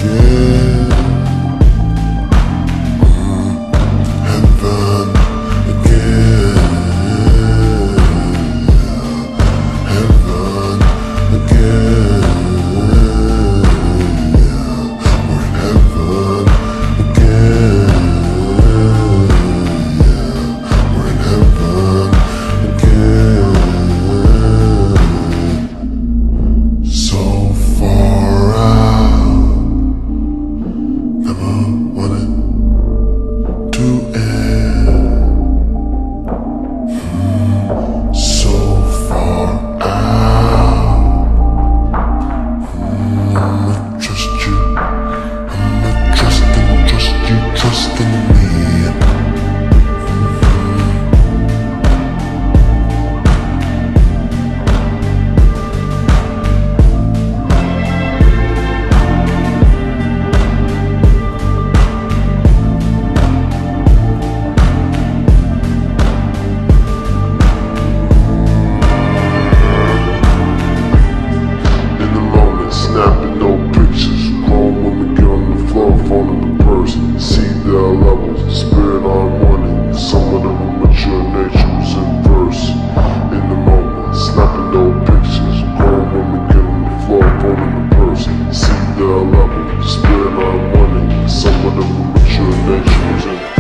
Snapping no pictures, grown women get on the floor, phoning the person. See their levels, spirit harmony. Some of them mature natures in verse. In the moment, snapping no pictures, grown women get on the floor, phoning the person. See their levels, spirit harmony. Some of them mature natures in